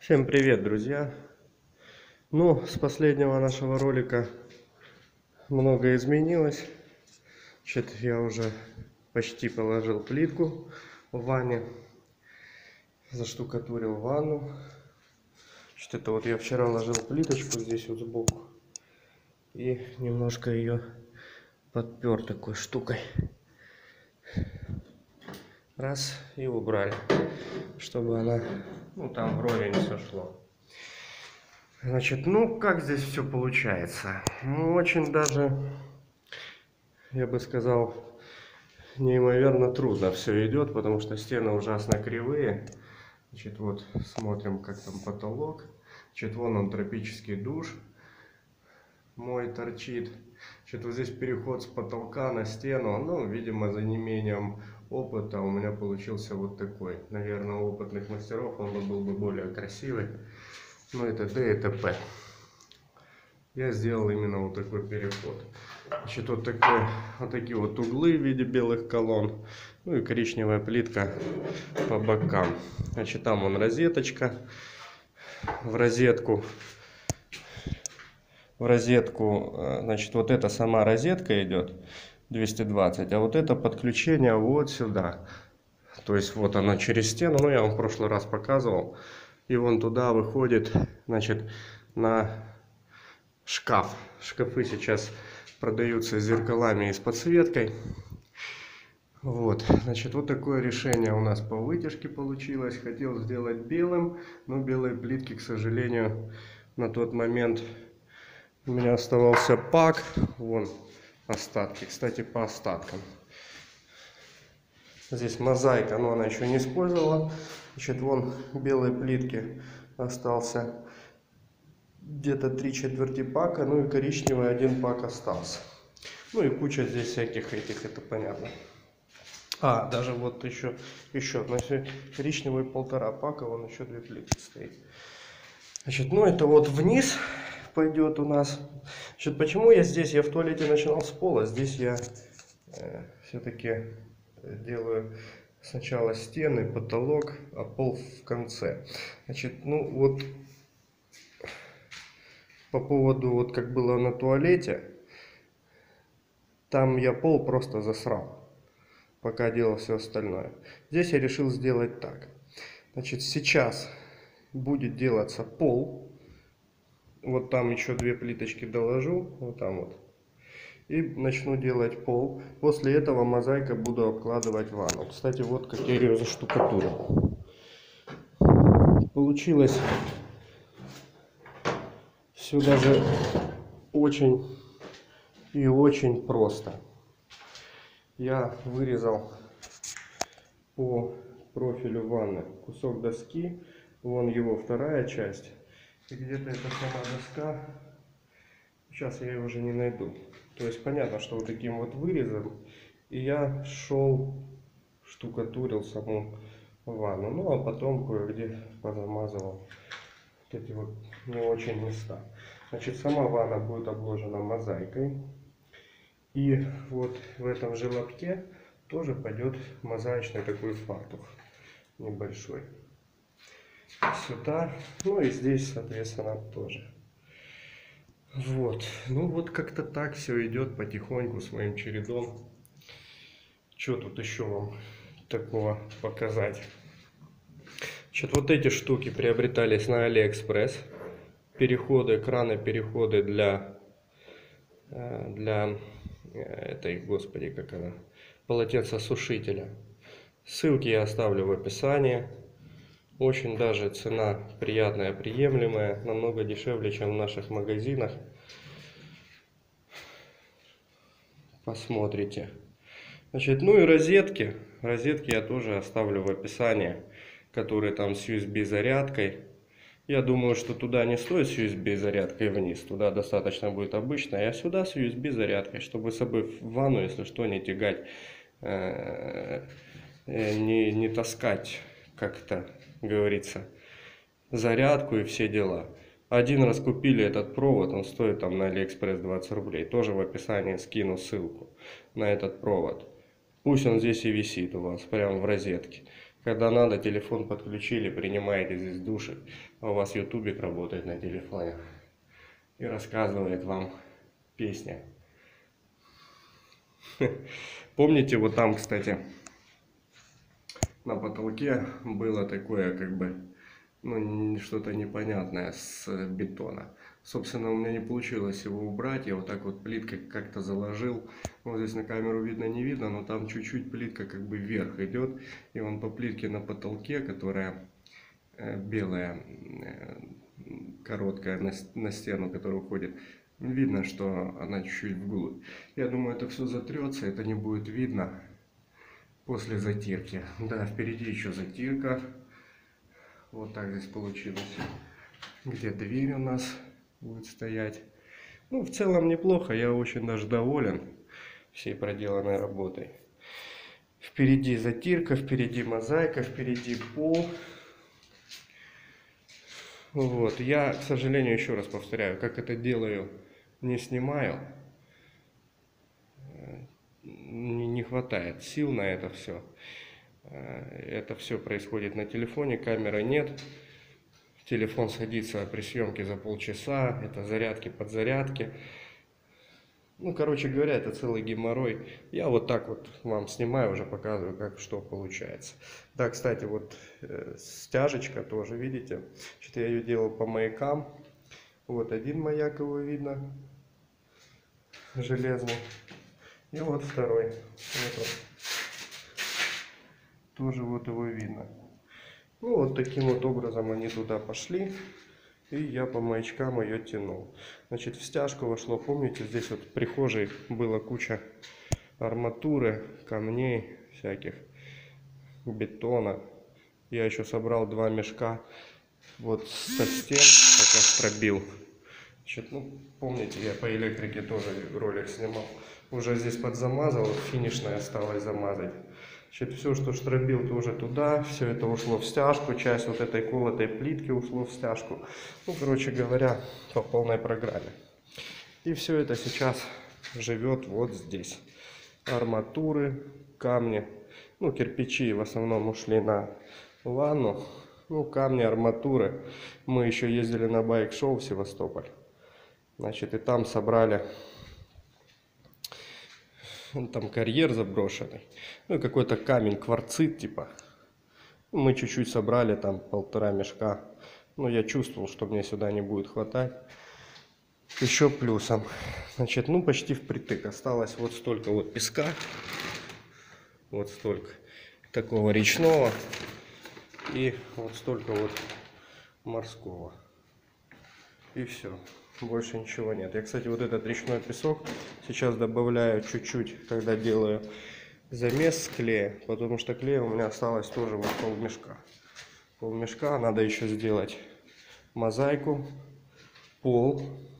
Всем привет, друзья! Ну, с последнего нашего ролика многое изменилось. Значит, я уже почти положил плитку в ванне, заштукатурил ванну. Значит, это вот я вчера ложил плиточку здесь вот сбоку и немножко ее подпер такой штукой. Раз, и убрали, чтобы она, там вровень все шло. Значит, как здесь все получается? Очень даже, я бы сказал, неимоверно трудно все идет, потому что стены ужасно кривые. Значит, вот смотрим, как там потолок. Значит, вон он, тропический душ мой торчит. Значит, вот здесь переход с потолка на стену. Видимо, за неимением опыта у меня получился вот такой. Наверное, у опытных мастеров он был бы более красивый. И т.д. и т.п. Я сделал именно вот такой переход. Значит, вот такие вот углы в виде белых колонн. И коричневая плитка по бокам. Значит, там вон розеточка. В розетку, значит, вот эта сама розетка идет 220, а вот это подключение вот сюда. То есть вот она через стену, я вам в прошлый раз показывал. И вон туда выходит, значит, на шкаф. Шкафы сейчас продаются с зеркалами и с подсветкой. Вот, значит, вот такое решение у нас по вытяжке получилось. Хотел сделать белым, но белой плитки, к сожалению, на тот момент у меня оставался пак. Вон остатки, кстати, по остаткам. Здесь мозаика, но она еще не использовала. Значит, вон белой плитки остался где-то 3/4 пака, и коричневый 1 пак остался. И куча здесь всяких этих, это понятно. Даже вот еще, значит, коричневый 1,5 пака, вон еще 2 плитки стоит. Значит, это вот вниз пойдет у нас. Значит, почему я здесь, я в туалете начинал с пола, здесь я все-таки делаю сначала стены, потолок, а пол в конце. Значит, вот по поводу, вот как было на туалете, там я пол просто засрал, пока делал все остальное. Здесь я решил сделать так. Значит, сейчас будет делаться пол. Вот там еще 2 плиточки доложу, вот там вот. И начну делать пол. После этого мозаикой буду обкладывать ванну. Кстати, вот как я ее заштукатурил. Получилось все даже очень и очень просто. Я вырезал по профилю ванны кусок доски. Вон его вторая часть. И где-то эта сама доска. Сейчас я ее уже не найду. То есть понятно, что вот таким вот вырезом. И я шел, штукатурил саму ванну. А потом кое-где позамазывал вот эти вот не очень места. Значит, сама ванна будет обложена мозаикой. И вот в этом же лобке тоже пойдет мозаичный такой фартух небольшой. Сюда, и здесь, соответственно, тоже. Вот как-то так все идет потихоньку своим чередом. Что тут еще вам такого показать? Значит, вот эти штуки приобретались на Алиэкспресс. Переходы, краны-переходы для этой, господи, как она, полотенцесушителя. Ссылки я оставлю в описании. Очень даже цена приятная, приемлемая, намного дешевле, чем в наших магазинах. Посмотрите. Значит, и розетки. Розетки я тоже оставлю в описании, которые там с USB зарядкой. Я думаю, что туда не стоит с USB зарядкой вниз, туда достаточно будет обычная, а сюда с USB зарядкой, чтобы с собой в ванну, если что, не тягать, не таскать, как-то говорится, зарядку и все дела. Один раз купили этот провод, он стоит там на Алиэкспресс 20 рублей. Тоже в описании скину ссылку на этот провод. Пусть он здесь и висит у вас, прямо в розетке. Когда надо, телефон подключили, принимаете здесь души, а у вас ютубик работает на телефоне и рассказывает вам песни. Помните, вот там, кстати, на потолке было такое, как бы, ну, что-то непонятное с бетона. Собственно, у меня не получилось его убрать. Я вот так вот плиткой как-то заложил. Вот здесь на камеру видно, не видно, но там чуть-чуть плитка как бы вверх идет. И он по плитке на потолке, которая белая, короткая на стену, которая уходит, видно, что она чуть-чуть вглубь. Я думаю, это все затрется, это не будет видно после затирки. Да, впереди еще затирка. Вот так здесь получилось. Где дверь у нас будет стоять. Ну, в целом неплохо. Я очень даже доволен всей проделанной работой. Впереди затирка, впереди мозаика, впереди пол. Вот. Я, к сожалению, еще раз повторяю, как это делаю, не снимаю. Не хватает сил на это все. Это все происходит на телефоне, камеры нет. Телефон садится при съемке за полчаса, это зарядки, подзарядки. Ну, короче говоря, это целый геморрой. Я вот так вот вам снимаю, уже показываю, как что получается. Да, кстати, вот стяжечка тоже, видите? Что-то я ее делал по маякам. Вот один маяк, его видно, железный. И вот второй. Вот он. Тоже вот его видно. Ну, вот таким вот образом они туда пошли. И я по маячкам ее тянул. Значит, в стяжку вошло, помните, здесь вот в прихожей была куча арматуры, камней всяких, бетона. Я еще собрал 2 мешка вот со стен, пока стробил. Значит, ну, помните, я по электрике тоже ролик снимал. Уже здесь подзамазал, финишное осталось замазать. Значит, все, что штробил, тоже туда. Все это ушло в стяжку. Часть вот этой колотой плитки ушло в стяжку. Ну, короче говоря, по полной программе. И все это сейчас живет вот здесь. Арматуры, камни. Ну, кирпичи в основном ушли на ванну. Ну, камни, арматуры. Мы еще ездили на байк-шоу в Севастополь. Значит, и там собрали... Там карьер заброшенный. Ну, какой-то камень, кварцит типа. Мы чуть-чуть собрали, там 1,5 мешка. Но я чувствовал, что мне сюда не будет хватать. Еще плюсом. Значит, ну почти впритык. Осталось вот столько вот песка. Вот столько такого речного. И вот столько вот морского. И все. Больше ничего нет. Я, кстати, вот этот речной песок сейчас добавляю чуть-чуть, когда делаю замес с клея, потому что клея у меня осталось тоже вот полмешка. Полмешка. Надо еще сделать мозаику, пол,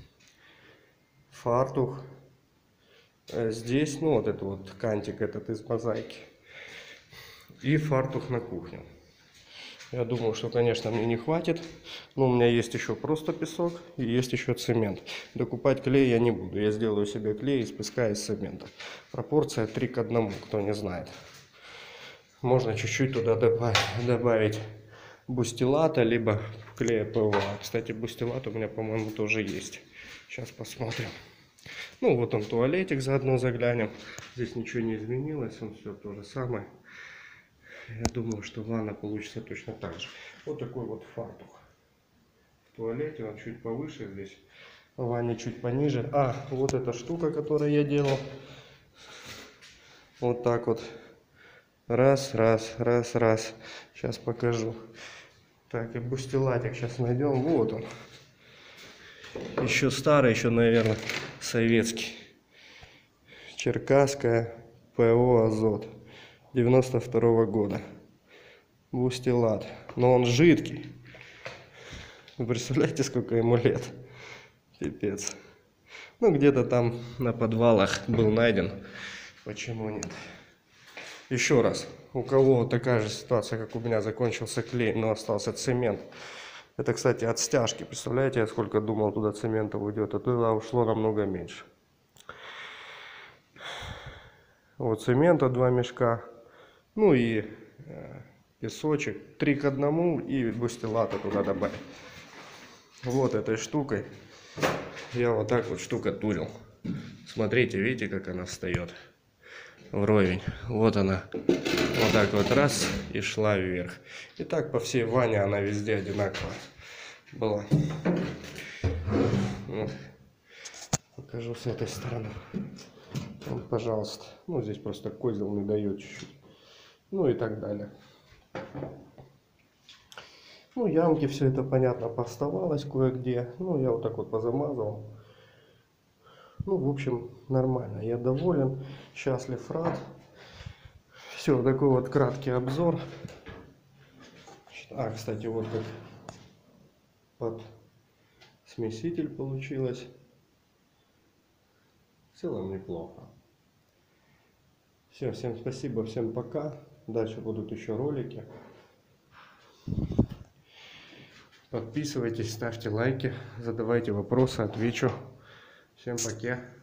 фартух. Здесь, ну вот это вот кантик этот из мозаики. И фартух на кухню. Я думаю, что, конечно, мне не хватит, но у меня есть еще просто песок и есть еще цемент. Докупать клей я не буду, я сделаю себе клей из песка и из цемента. Пропорция 3 к 1, кто не знает. Можно чуть-чуть туда добавить бустилата, либо клея ПВА. Кстати, бустилат у меня, по-моему, тоже есть. Сейчас посмотрим. Ну, вот он туалетик, заодно заглянем. Здесь ничего не изменилось, он все то же самое. Я думаю, что ванна получится точно так же. Вот такой вот фартух. В туалете он чуть повыше здесь. В ванне чуть пониже. А, вот эта штука, которую я делал. Вот так вот. Раз, раз, раз, раз. Сейчас покажу. Так, и бустилатик сейчас найдем. Вот он. Еще старый, еще, наверное, советский. Черкасская ПО «Азот». 92-го года. Бустилат. Но он жидкий. Вы представляете, сколько ему лет? Пипец. Ну, где-то там на подвалах был найден. Почему нет? Еще раз. У кого вот такая же ситуация, как у меня, закончился клей, но остался цемент. Это, кстати, от стяжки. Представляете, я сколько думал, туда цемента уйдет, а туда ушло намного меньше. Вот цемента 2 мешка. Ну и песочек 3 к 1 и бустилата туда добавить. Вот этой штукой я вот так вот штукатурил. Смотрите, видите, как она встает вровень. Вот она. Вот так вот раз и шла вверх. И так по всей ванне она везде одинаково была. Вот. Покажу с этой стороны. Вот, пожалуйста. Ну, здесь просто козел не дает чуть-чуть. Ну и так далее. Ну, ямки, все это понятно, поставалось кое-где. Ну, я вот так вот позамазал. Ну, в общем, нормально. Я доволен, счастлив, рад. Все, такой вот краткий обзор. А, кстати, вот как под смеситель получилось. В целом неплохо. Все, всем спасибо, всем пока. Дальше будут еще ролики. Подписывайтесь, ставьте лайки, задавайте вопросы, отвечу. Всем пока.